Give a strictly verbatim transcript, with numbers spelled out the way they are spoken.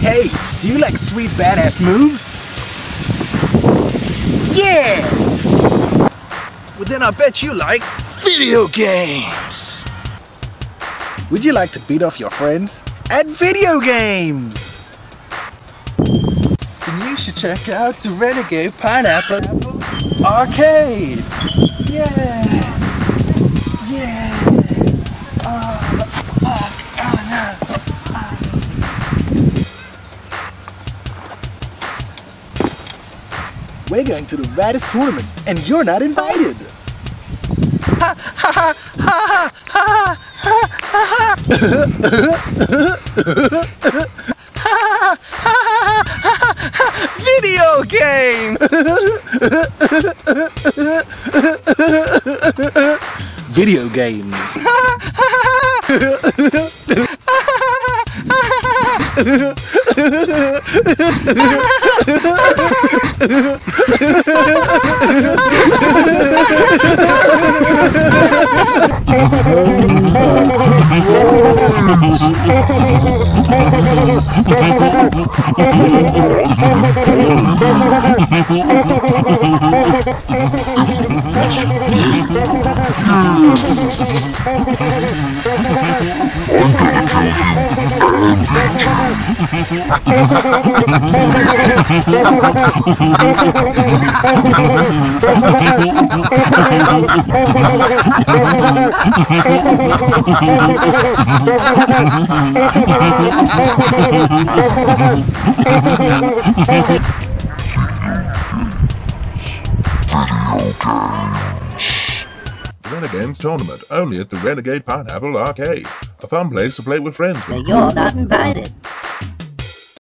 Hey, do you like sweet badass moves? Yeah! Well then I bet you like video games! Would you like to beat off your friends at video games? Then you should check out the Renegade Pineapple Arcade! Yeah! Yeah! Oh, fuck! Oh no! We're going to the raddest tournament, and you're not invited! Ha ha ha ha ha ha! Video game! Video games. Renegames tournament, only at the Renegade Pineapple Arcade. A fun place to play with friends. Now you're not invited.